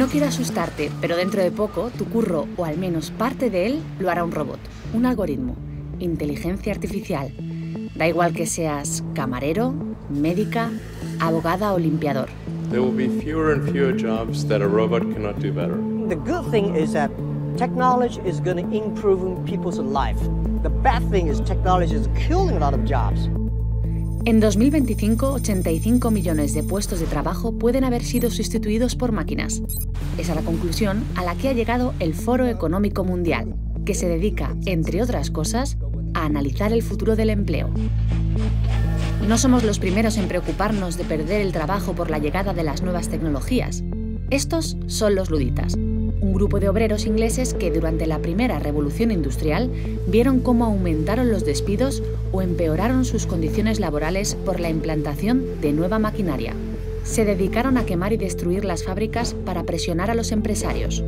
No quiero asustarte, pero dentro de poco tu curro, o al menos parte de él, lo hará un robot, un algoritmo, inteligencia artificial. Da igual que seas camarero, médica, abogada o limpiador. There will be fewer and fewer jobs that a robot cannot do better. The good thing is that technology is going to improve people's life. The bad thing is technology is killing a lot of jobs. En 2025, 85 millones de puestos de trabajo pueden haber sido sustituidos por máquinas. Esa es la conclusión a la que ha llegado el Foro Económico Mundial, que se dedica, entre otras cosas, a analizar el futuro del empleo. No somos los primeros en preocuparnos de perder el trabajo por la llegada de las nuevas tecnologías. Estos son los luditas, un grupo de obreros ingleses que durante la primera revolución industrial vieron cómo aumentaron los despidos o empeoraron sus condiciones laborales por la implantación de nueva maquinaria. Se dedicaron a quemar y destruir las fábricas para presionar a los empresarios.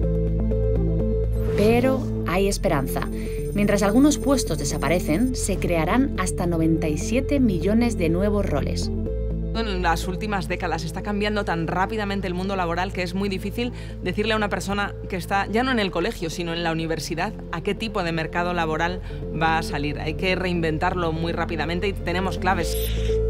Pero hay esperanza. Mientras algunos puestos desaparecen, se crearán hasta 97 millones de nuevos roles. En las últimas décadas está cambiando tan rápidamente el mundo laboral que es muy difícil decirle a una persona que está ya no en el colegio, sino en la universidad, a qué tipo de mercado laboral va a salir. Hay que reinventarlo muy rápidamente y tenemos claves.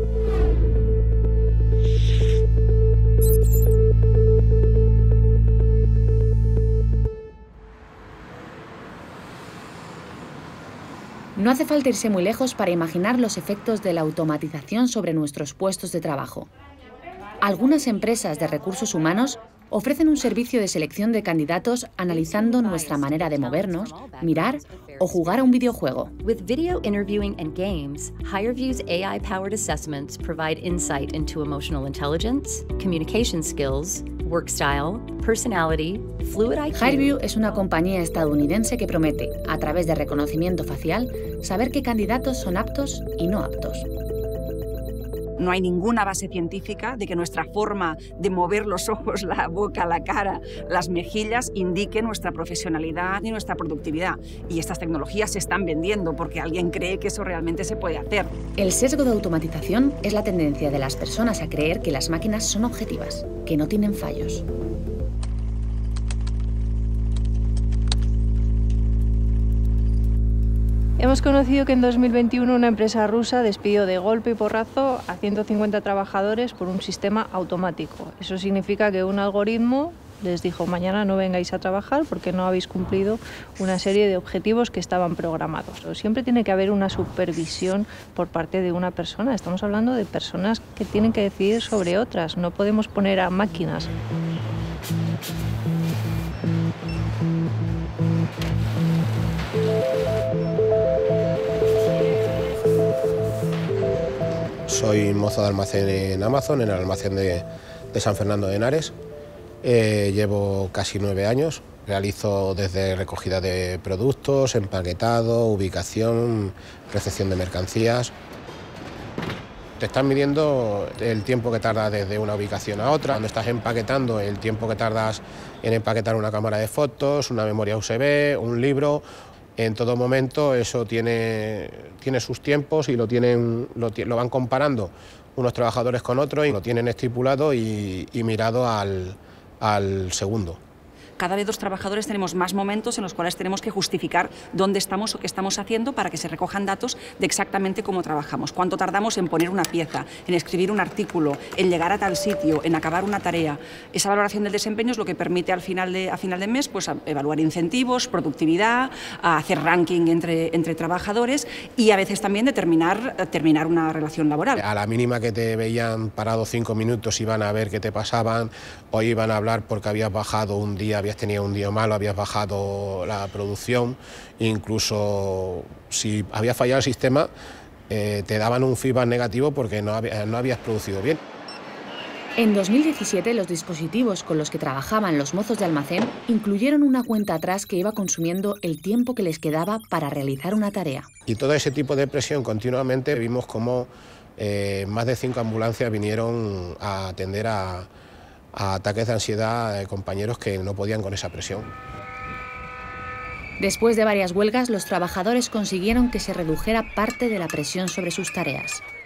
No hace falta irse muy lejos para imaginar los efectos de la automatización sobre nuestros puestos de trabajo. Algunas empresas de recursos humanos ofrecen un servicio de selección de candidatos analizando nuestra manera de movernos, mirar o jugar a un videojuego. With video interviewing and games, HireView's AI-powered assessments provide insight into emotional intelligence, communication skills, work style, personality, fluid IQ. HireView es una compañía estadounidense que promete, a través de reconocimiento facial, saber qué candidatos son aptos y no aptos. No hay ninguna base científica de que nuestra forma de mover los ojos, la boca, la cara, las mejillas indique nuestra profesionalidad y nuestra productividad. Y estas tecnologías se están vendiendo porque alguien cree que eso realmente se puede hacer. El sesgo de automatización es la tendencia de las personas a creer que las máquinas son objetivas, que no tienen fallos. Hemos conocido que en 2021 una empresa rusa despidió de golpe y porrazo a 150 trabajadores por un sistema automático. Eso significa que un algoritmo les dijo: mañana no vengáis a trabajar porque no habéis cumplido una serie de objetivos que estaban programados. Siempre tiene que haber una supervisión por parte de una persona. Estamos hablando de personas que tienen que decidir sobre otras. No podemos poner a máquinas. Soy mozo de almacén en Amazon, en el almacén de San Fernando de Henares. Llevo casi 9 años. Realizo desde recogida de productos, empaquetado, ubicación, recepción de mercancías. Te están midiendo el tiempo que tarda desde una ubicación a otra. Cuando estás empaquetando, el tiempo que tardas en empaquetar una cámara de fotos, una memoria USB, un libro. En todo momento eso tiene sus tiempos y lo van comparando unos trabajadores con otros y lo tienen estipulado y mirado al segundo. Cada vez los trabajadores tenemos más momentos en los cuales tenemos que justificar dónde estamos o qué estamos haciendo para que se recojan datos de exactamente cómo trabajamos, cuánto tardamos en poner una pieza, en escribir un artículo, en llegar a tal sitio, en acabar una tarea. Esa valoración del desempeño es lo que permite a final de mes pues, evaluar incentivos, productividad, hacer ranking entre trabajadores y a veces también terminar una relación laboral. A la mínima que te veían parado 5 minutos iban a ver qué te pasaban o iban a hablar porque habías bajado un día, habías tenido un día malo, habías bajado la producción, incluso si había fallado el sistema te daban un feedback negativo porque no habías producido bien. En 2017 los dispositivos con los que trabajaban los mozos de almacén incluyeron una cuenta atrás que iba consumiendo el tiempo que les quedaba para realizar una tarea. Y todo ese tipo de presión continuamente vimos como más de 5 ambulancias vinieron a atender a ataques de ansiedad de compañeros que no podían con esa presión. Después de varias huelgas, los trabajadores consiguieron que se redujera parte de la presión sobre sus tareas.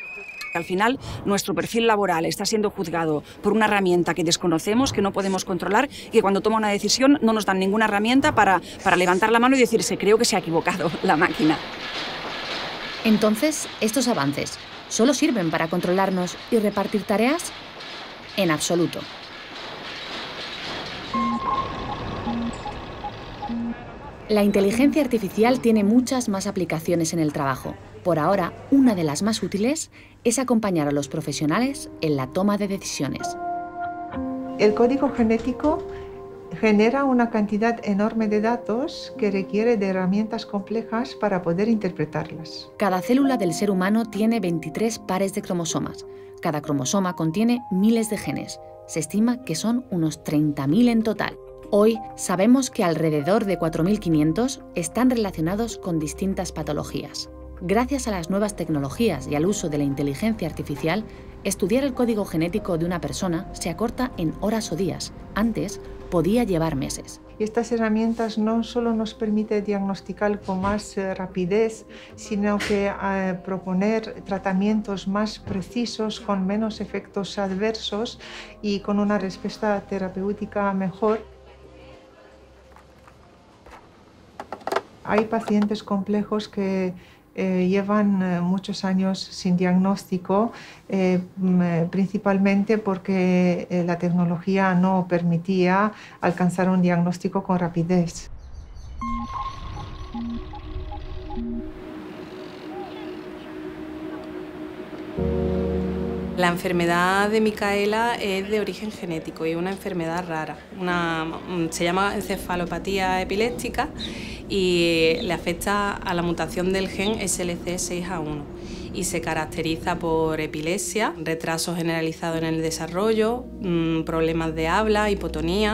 Al final, nuestro perfil laboral está siendo juzgado por una herramienta que desconocemos, que no podemos controlar, y que cuando toma una decisión no nos dan ninguna herramienta para levantar la mano y decirse, creo que se ha equivocado la máquina. Entonces, ¿estos avances solo sirven para controlarnos y repartir tareas? En absoluto. La inteligencia artificial tiene muchas más aplicaciones en el trabajo. Por ahora, una de las más útiles es acompañar a los profesionales en la toma de decisiones. El código genético genera una cantidad enorme de datos que requiere de herramientas complejas para poder interpretarlas. Cada célula del ser humano tiene 23 pares de cromosomas. Cada cromosoma contiene miles de genes. Se estima que son unos 30.000 en total. Hoy sabemos que alrededor de 4.500 están relacionados con distintas patologías. Gracias a las nuevas tecnologías y al uso de la inteligencia artificial, estudiar el código genético de una persona se acorta en horas o días. Antes podía llevar meses. Y estas herramientas no solo nos permiten diagnosticar con más rapidez, sino que proponer tratamientos más precisos, con menos efectos adversos y con una respuesta terapéutica mejor. Hay pacientes complejos que llevan muchos años sin diagnóstico, principalmente porque la tecnología no permitía alcanzar un diagnóstico con rapidez. La enfermedad de Micaela es de origen genético y es una enfermedad rara. Se llama encefalopatía epiléptica y le afecta a la mutación del gen SLC6A1 y se caracteriza por epilepsia, retraso generalizado en el desarrollo, problemas de habla, hipotonía.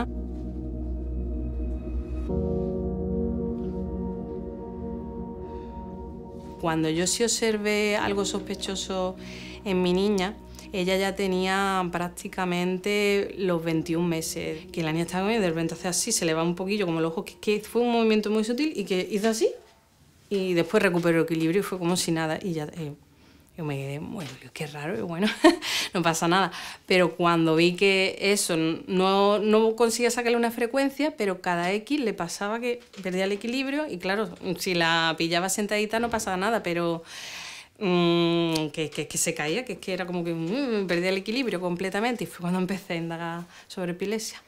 Cuando yo sí observé algo sospechoso en mi niña, ella ya tenía prácticamente los 21 meses, que la niña estaba comiendo y de repente hace así, se le va un poquillo como el ojo, que fue un movimiento muy sutil y que hizo así y después recuperó el equilibrio y fue como si nada y ya yo me quedé, bueno, qué raro, y bueno, no pasa nada. Pero cuando vi que eso no conseguía sacarle una frecuencia, pero cada X le pasaba que perdía el equilibrio y claro, si la pillaba sentadita no pasaba nada, pero que se caía, que era como que perdía el equilibrio completamente y fue cuando empecé a indagar sobre epilepsia.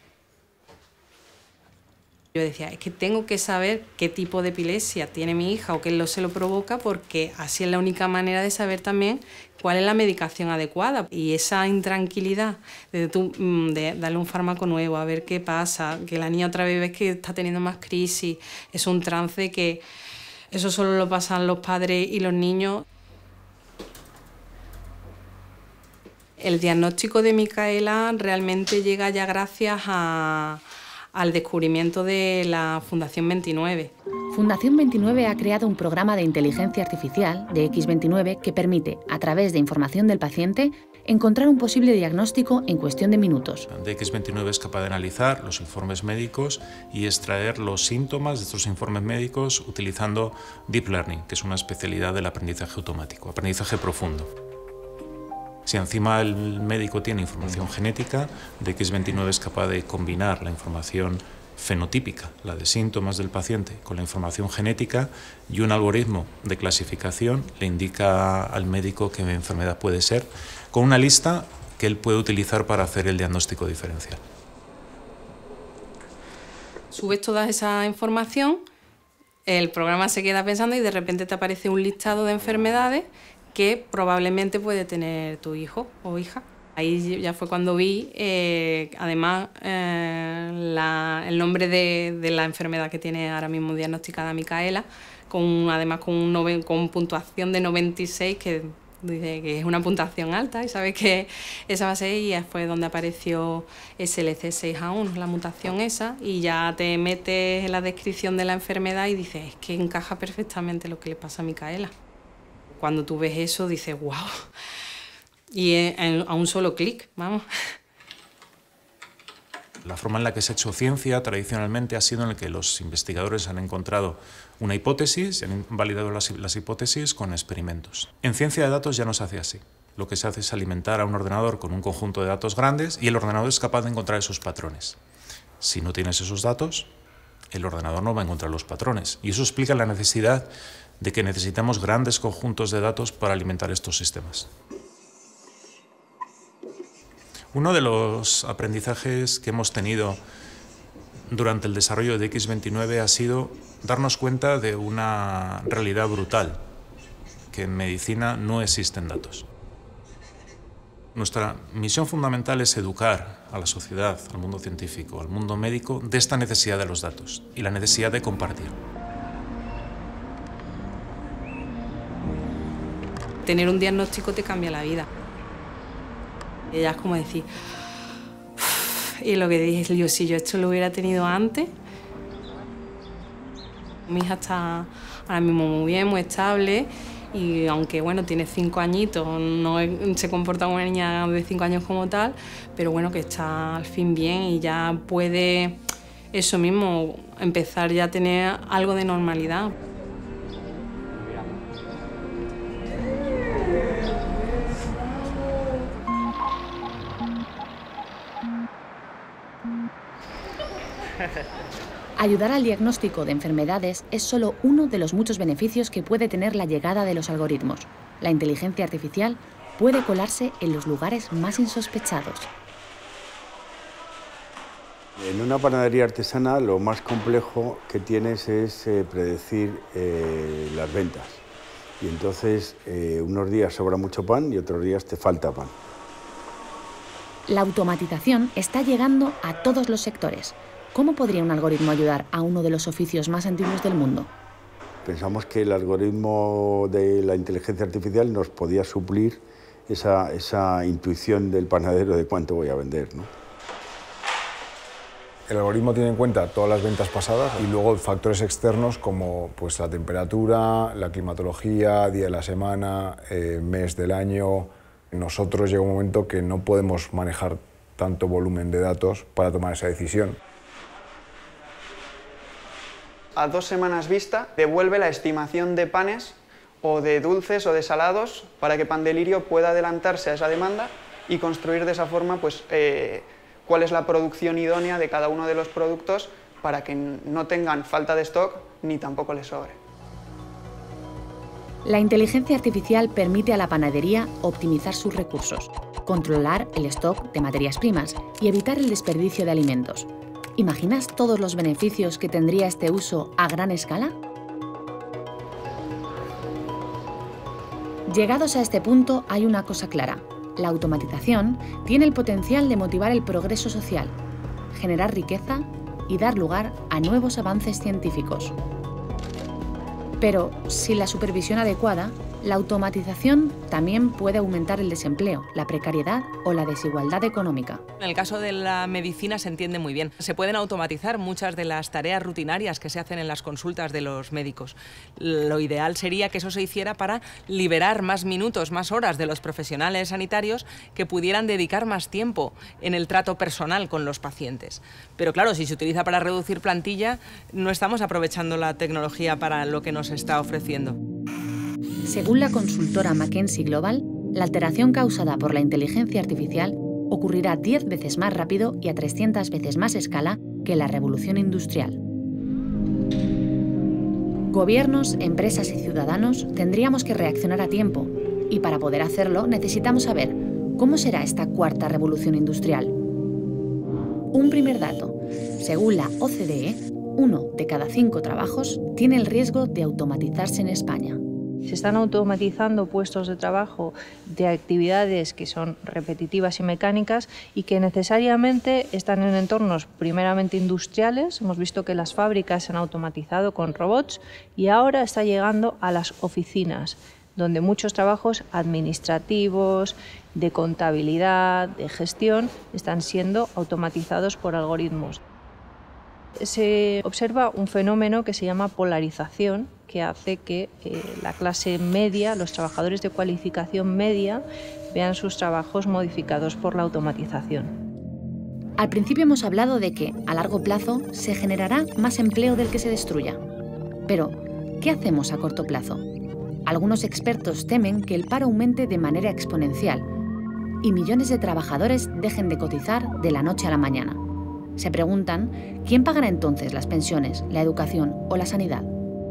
Yo decía, es que tengo que saber qué tipo de epilepsia tiene mi hija o qué se lo provoca porque así es la única manera de saber también cuál es la medicación adecuada. Y esa intranquilidad de darle un fármaco nuevo, a ver qué pasa, que la niña otra vez ves que está teniendo más crisis, es un trance que eso solo lo pasan los padres y los niños. El diagnóstico de Micaela realmente llega ya gracias al descubrimiento de la Fundación 29. Fundación 29 ha creado un programa de inteligencia artificial de X29 que permite, a través de información del paciente, encontrar un posible diagnóstico en cuestión de minutos. X29 es capaz de analizar los informes médicos y extraer los síntomas de estos informes médicos utilizando Deep Learning, que es una especialidad del aprendizaje automático, aprendizaje profundo. Si encima el médico tiene información genética, X29 es capaz de combinar la información fenotípica, la de síntomas del paciente, con la información genética y un algoritmo de clasificación le indica al médico qué enfermedad puede ser, con una lista que él puede utilizar para hacer el diagnóstico diferencial. Subes toda esa información, el programa se queda pensando y de repente te aparece un listado de enfermedades que probablemente puede tener tu hijo o hija. Ahí ya fue cuando vi, además, el nombre de la enfermedad que tiene ahora mismo diagnosticada Micaela, además con puntuación de 96, que dice que es una puntuación alta y sabes que esa va a ser, y fue donde apareció SLC6A1, la mutación esa, y ya te metes en la descripción de la enfermedad y dices, es que encaja perfectamente lo que le pasa a Micaela. Cuando tú ves eso, dices, wow, y a un solo clic, vamos. La forma en la que se ha hecho ciencia tradicionalmente ha sido en la que los investigadores han encontrado una hipótesis y han validado las hipótesis con experimentos. En ciencia de datos ya no se hace así. Lo que se hace es alimentar a un ordenador con un conjunto de datos grandes y el ordenador es capaz de encontrar esos patrones. Si no tienes esos datos, el ordenador no va a encontrar los patrones. Y eso explica la necesidad de que necesitamos grandes conjuntos de datos para alimentar estos sistemas. Uno de los aprendizajes que hemos tenido durante el desarrollo de X29 ha sido darnos cuenta de una realidad brutal, que en medicina no existen datos. Nuestra misión fundamental es educar a la sociedad, al mundo científico, al mundo médico, de esta necesidad de los datos y la necesidad de compartir. Tener un diagnóstico te cambia la vida. Y ya es como decir, y lo que dije yo, si yo esto lo hubiera tenido antes. Mi hija está ahora mismo muy bien, muy estable, y aunque bueno, tiene 5 añitos, no se comporta como una niña de 5 años como tal, pero bueno, que está al fin bien y ya puede eso mismo, empezar ya a tener algo de normalidad. Ayudar al diagnóstico de enfermedades es solo uno de los muchos beneficios que puede tener la llegada de los algoritmos. La inteligencia artificial puede colarse en los lugares más insospechados. En una panadería artesana lo más complejo que tienes es predecir las ventas. Y entonces unos días sobra mucho pan y otros días te falta pan. La automatización está llegando a todos los sectores. ¿Cómo podría un algoritmo ayudar a uno de los oficios más antiguos del mundo? Pensamos que el algoritmo de la inteligencia artificial nos podía suplir esa intuición del panadero de cuánto voy a vender, ¿no? El algoritmo tiene en cuenta todas las ventas pasadas y luego factores externos como pues, la temperatura, la climatología, día de la semana, mes del año. Nosotros llega un momento que no podemos manejar tanto volumen de datos para tomar esa decisión. A 2 semanas vista, devuelve la estimación de panes o de dulces o de salados para que Pan de Lirio pueda adelantarse a esa demanda y construir de esa forma pues, cuál es la producción idónea de cada uno de los productos para que no tengan falta de stock ni tampoco les sobre. La inteligencia artificial permite a la panadería optimizar sus recursos, controlar el stock de materias primas y evitar el desperdicio de alimentos. ¿Imaginas todos los beneficios que tendría este uso a gran escala? Llegados a este punto, hay una cosa clara. La automatización tiene el potencial de motivar el progreso social, generar riqueza y dar lugar a nuevos avances científicos. Pero, sin la supervisión adecuada, la automatización también puede aumentar el desempleo, la precariedad o la desigualdad económica. En el caso de la medicina se entiende muy bien. Se pueden automatizar muchas de las tareas rutinarias que se hacen en las consultas de los médicos. Lo ideal sería que eso se hiciera para liberar más minutos, más horas de los profesionales sanitarios que pudieran dedicar más tiempo en el trato personal con los pacientes. Pero claro, si se utiliza para reducir plantilla, no estamos aprovechando la tecnología para lo que nos está ofreciendo. Según la consultora McKinsey Global, la alteración causada por la inteligencia artificial ocurrirá 10 veces más rápido y a 300 veces más escala que la revolución industrial. Gobiernos, empresas y ciudadanos tendríamos que reaccionar a tiempo, y para poder hacerlo necesitamos saber cómo será esta cuarta revolución industrial. Un primer dato. Según la OCDE, 1 de cada 5 trabajos tiene el riesgo de automatizarse en España. Se están automatizando puestos de trabajo de actividades que son repetitivas y mecánicas y que necesariamente están en entornos primeramente industriales. Hemos visto que las fábricas se han automatizado con robots y ahora está llegando a las oficinas, donde muchos trabajos administrativos, de contabilidad, de gestión, están siendo automatizados por algoritmos. Se observa un fenómeno que se llama polarización, que hace que la clase media, los trabajadores de cualificación media, vean sus trabajos modificados por la automatización. Al principio hemos hablado de que, a largo plazo, se generará más empleo del que se destruya. Pero, ¿qué hacemos a corto plazo? Algunos expertos temen que el paro aumente de manera exponencial y millones de trabajadores dejen de cotizar de la noche a la mañana. Se preguntan, ¿quién pagará entonces las pensiones, la educación o la sanidad?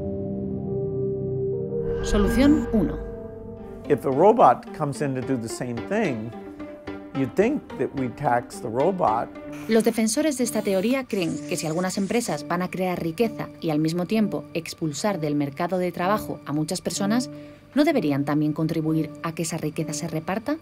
Solución 1. If a robot comes in to do the same thing, you'd think that we tax the robot. Los defensores de esta teoría creen que si algunas empresas van a crear riqueza y al mismo tiempo expulsar del mercado de trabajo a muchas personas, ¿no deberían también contribuir a que esa riqueza se reparta?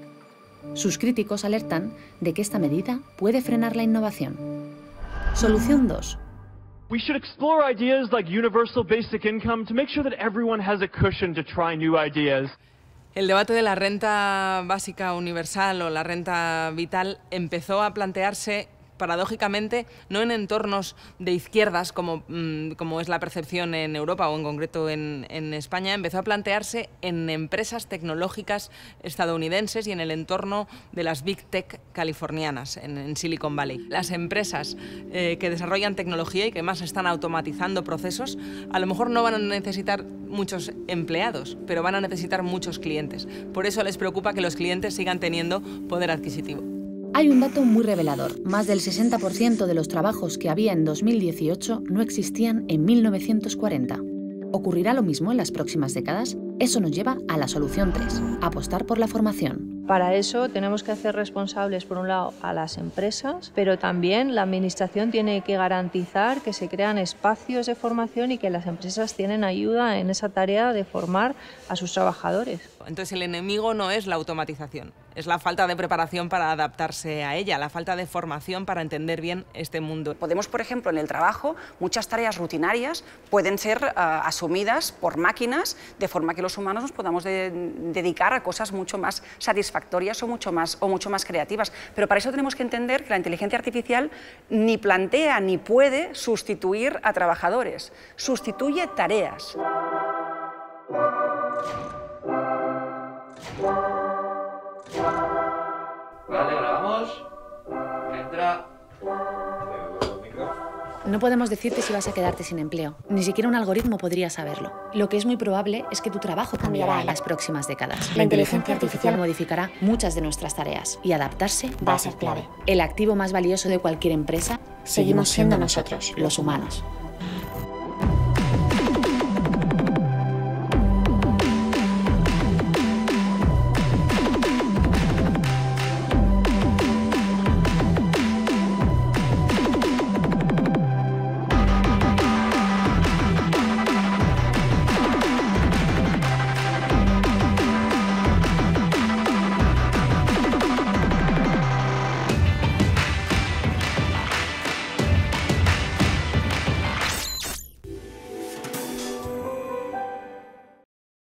Sus críticos alertan de que esta medida puede frenar la innovación. Solución 2. We should explore ideas like universal basic income to make sure that everyone has a cushion to try new ideas. El debate de la renta básica universal o la renta vital empezó a plantearse paradójicamente no en entornos de izquierdas como es la percepción en Europa o en concreto en España, empezó a plantearse en empresas tecnológicas estadounidenses y en el entorno de las Big Tech californianas, en Silicon Valley. Las empresas que desarrollan tecnología y que más están automatizando procesos, a lo mejor no van a necesitar muchos empleados, pero van a necesitar muchos clientes. Por eso les preocupa que los clientes sigan teniendo poder adquisitivo. Hay un dato muy revelador. Más del 60% de los trabajos que había en 2018 no existían en 1940. ¿Ocurrirá lo mismo en las próximas décadas? Eso nos lleva a la solución 3, apostar por la formación. Para eso tenemos que hacer responsables, por un lado, a las empresas, pero también la Administración tiene que garantizar que se crean espacios de formación y que las empresas tienen ayuda en esa tarea de formar a sus trabajadores. Entonces el enemigo no es la automatización, es la falta de preparación para adaptarse a ella, la falta de formación para entender bien este mundo. Podemos, por ejemplo, en el trabajo, muchas tareas rutinarias pueden ser asumidas por máquinas, de forma que los humanos nos podamos dedicar a cosas mucho más satisfactorias o mucho más creativas. Pero para eso tenemos que entender que la inteligencia artificial ni plantea ni puede sustituir a trabajadores, sustituye tareas. Vale, grabamos. Entra. No podemos decirte si vas a quedarte sin empleo. Ni siquiera un algoritmo podría saberlo. Lo que es muy probable es que tu trabajo cambiará en las próximas décadas. La inteligencia artificial modificará muchas de nuestras tareas y adaptarse va a ser clave. El activo más valioso de cualquier empresa seguimos siendo nosotros, los humanos.